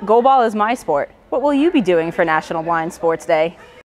Goalball is my sport. What will you be doing for National Blind Sports Day?